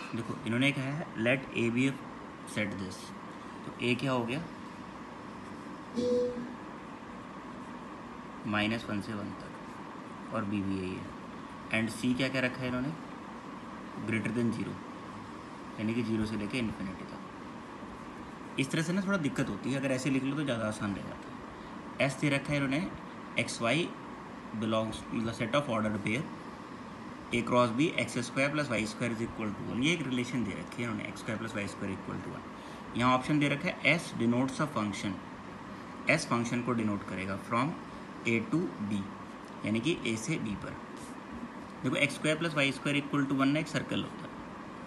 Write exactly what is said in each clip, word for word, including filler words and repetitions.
देखो इन्होंने कहा है let A B set this, तो ए क्या हो गया माइनस वन से वन तक और बी भी यही है, एंड सी क्या क्या रखा है इन्होंने ग्रेटर देन जीरो, यानी कि जीरो से लेके इन्फिनिटी तक। इस तरह से ना थोड़ा दिक्कत होती है, अगर ऐसे लिख लो तो ज़्यादा आसान रह जाता है। एस दे रखा है इन्होंने एक्स वाई बिलोंग्स मतलब set of order pair A cross B X square plus Y square is equal to one, ये एक रिलेशन दे रखी है इन्होंने X square plus Y square equal to one. यहाँ ऑप्शन दे रखा है S denotes a function, S function को डिनोट करेगा फ्रॉम ए टू बी, यानी कि ए से बी पर। देखो X square plus Y square equal to one ना एक सर्कल होता है,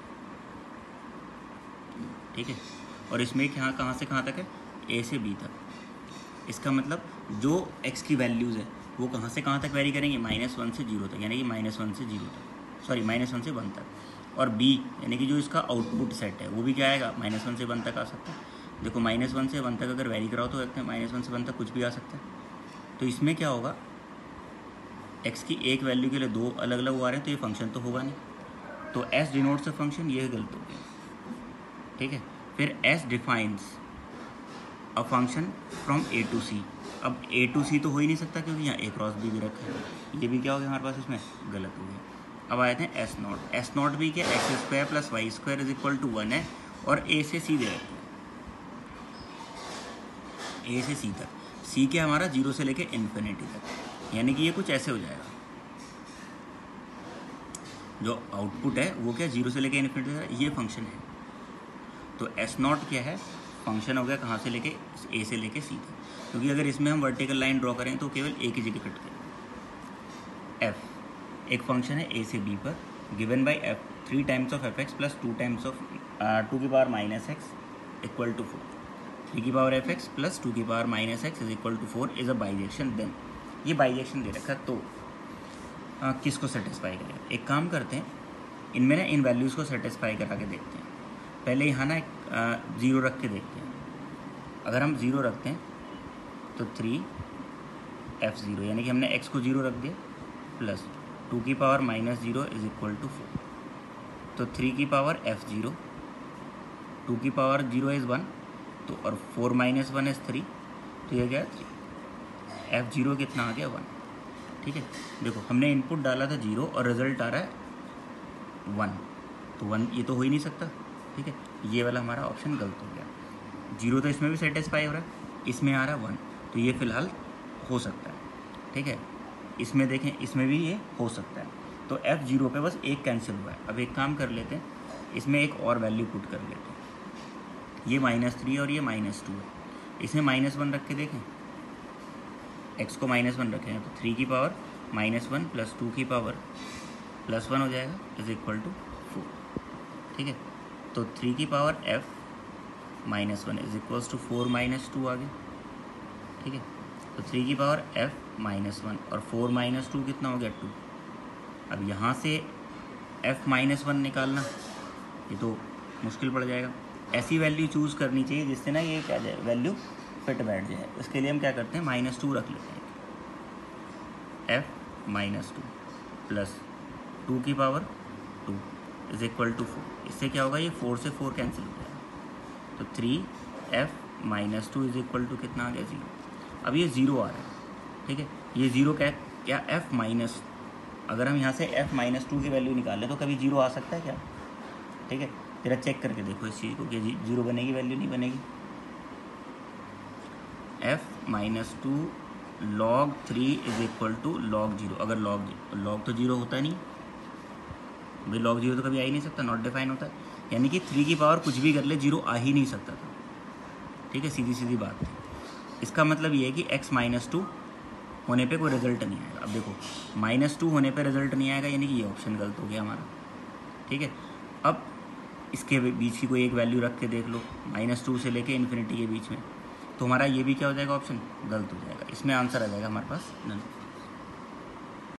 ठीक है, और इसमें यहाँ कहाँ से कहाँ तक है ए से बी तक। इसका मतलब जो एक्स की वैल्यूज़ है वो कहाँ से कहाँ तक वेरी करेंगे माइनस वन से जीरो तक, यानी कि माइनस वन से जीरो तक, सॉरी माइनस वन से वन तक। और बी यानी कि जो इसका आउटपुट सेट है वो भी क्या आएगा माइनस वन से वन तक आ सकता है। देखो माइनस वन से वन तक अगर वेरी कराओ तो देखते हैं माइनस वन से वन तक कुछ भी आ सकता है। तो इसमें क्या होगा एक्स की एक वैल्यू के लिए दो अलग अलग आ रहे हैं, तो ये फंक्शन तो होगा नहीं। तो एस डिनोट्स अ फंक्शन, ये गलत हो गया, ठीक है। फिर S defines a function from A to C, अब ए टू सी तो हो ही नहीं सकता क्योंकि यहाँ ए क्रॉस बी भी रखा है, ये भी क्या हो गया हमारे पास इसमें गलत हो गया। अब आए थे एस नॉट, एस नॉट भी क्या X square plus Y square is equal to one है, और ए से सी दे रखते हैं, ए से सी तक, सी क्या हमारा जीरो से लेके इन्फिनिटी तक, यानी कि ये कुछ ऐसे हो जाएगा। जो आउटपुट है वो क्या जीरो से लेके इन्फिनिटी तक, ये फंक्शन है। तो एस नॉट क्या है फंक्शन हो गया कहाँ से लेके ए से लेके सी तक, क्योंकि अगर इसमें हम वर्टिकल लाइन ड्रॉ करें तो केवल ए की जगह कट करें। एफ एक फंक्शन है ए से बी पर, given by F three times of F X plus two times of two की power minus X equal to four, three की power F X plus two की power minus X is equal to four is a bijection. Then ये bijection दे रखा, तो आ, किसको satisfy करेगा। एक काम करते हैं, इनमें ना इन वैल्यूज़ को सेटिस्फाई करा के देखते हैं। पहले यहाँ ना एक ज़ीरो रख के देखते हैं। अगर हम ज़ीरो रखते हैं तो थ्री एफ ज़ीरो, यानी कि हमने एक्स को ज़ीरो रख दिया, प्लस टू की power minus zero is equal to four, तो थ्री की पावर एफ ज़ीरो, टू की पावर ज़ीरो इज़ वन, तो और four minus one is three, तो ये क्या थ्री, एफ ज़ीरो कितना आ गया वन, ठीक है। देखो हमने इनपुट डाला था जीरो और रिजल्ट आ रहा है वन, तो वन ये तो हो ही नहीं सकता, ठीक है। ये वाला हमारा ऑप्शन गलत हो गया। जीरो तो इसमें भी सेटिस्फाई हो रहा है, इसमें आ रहा है वन, तो ये फ़िलहाल हो सकता है, ठीक है। इसमें देखें इसमें भी ये हो सकता है, तो एफ़ जीरो पे बस एक कैंसिल हुआ है। अब एक काम कर लेते हैं, इसमें एक और वैल्यू पुट कर लेते हैं, ये माइनस थ्री और ये माइनस टू है, इसमें माइनस वन रख के देखें, एक्स को माइनस वन रखें तो थ्री की power minus one plus two की पावर प्लस वन हो जाएगा इज इक्वल टू फोर, ठीक है। तो थ्री की power F minus one is equals to four minus two आ गया, ठीक है। तो थ्री की पावर एफ माइनस वन और फोर माइनस टू कितना हो गया टू। अब यहाँ से एफ माइनस वन निकालना ये तो मुश्किल पड़ जाएगा। ऐसी वैल्यू चूज़ करनी चाहिए जिससे ना ये क्या जाए वैल्यू फिट बैठ जाए। इसके लिए हम क्या करते हैं माइनस टू रख लेते हैं, F minus two plus two की power two is equal to four. इससे क्या होगा ये फोर से फोर कैंसिल हो जाएगा, तो three F minus two is equal to कितना आ गया ज़ीरो। अब ये ज़ीरो आ रहा है, ठीक है। ये ज़ीरो क्या क्या एफ माइनस, अगर हम यहाँ से एफ माइनस टू की वैल्यू निकाल लें तो कभी जीरो आ सकता है क्या, ठीक है। जरा चेक करके देखो इस चीज़ को कि जीरो बनेगी वैल्यू नहीं बनेगी। F minus two log three is equal to log zero, अगर लॉग लॉग तो जीरो होता नहीं भाई, लॉग जीरो तो कभी आ ही नहीं सकता, नॉट डिफाइन होता है, यानी कि थ्री की पावर कुछ भी कर ले जीरो आ ही नहीं सकता था, ठीक है। सीधी सीधी बात है। इसका मतलब ये है कि एक्स माइनस टू होने पे कोई रिजल्ट नहीं आएगा। अब देखो माइनस टू होने पे रिजल्ट नहीं आएगा, यानी कि ये ऑप्शन गलत हो गया हमारा, ठीक है। अब इसके बीच की कोई एक वैल्यू रख के देख लो, माइनस टू से लेके इन्फिनिटी के बीच में, तो हमारा ये भी क्या हो जाएगा ऑप्शन गलत हो जाएगा। इसमें आंसर आ जाएगा हमारे पास नन।